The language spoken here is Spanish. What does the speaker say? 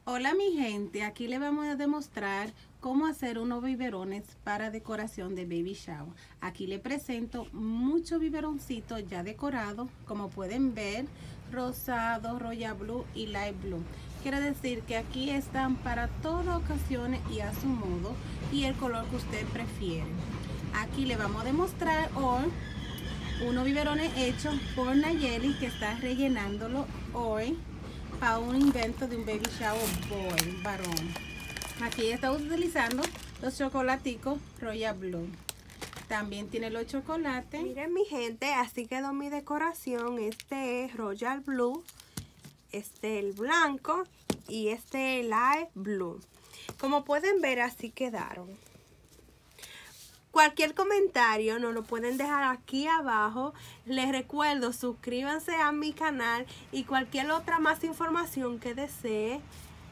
Hola mi gente, aquí le vamos a demostrar cómo hacer unos biberones para decoración de baby shower. Aquí le presento muchos biberoncitos ya decorados, como pueden ver, rosado, royal blue y light blue. Quiere decir que aquí están para todas ocasiones y a su modo y el color que usted prefiere. Aquí le vamos a demostrar hoy unos biberones hechos por Nayeli, que está rellenándolo hoy para un invento de un baby shower boy, varón. Aquí está utilizando los chocolaticos Royal Blue. También tiene los chocolates. Miren mi gente, así quedó mi decoración. Este es Royal Blue, este el blanco y este Light Blue. Como pueden ver, así quedaron. Cualquier comentario nos lo pueden dejar aquí abajo. Les recuerdo, suscríbanse a mi canal y cualquier otra más información que desee.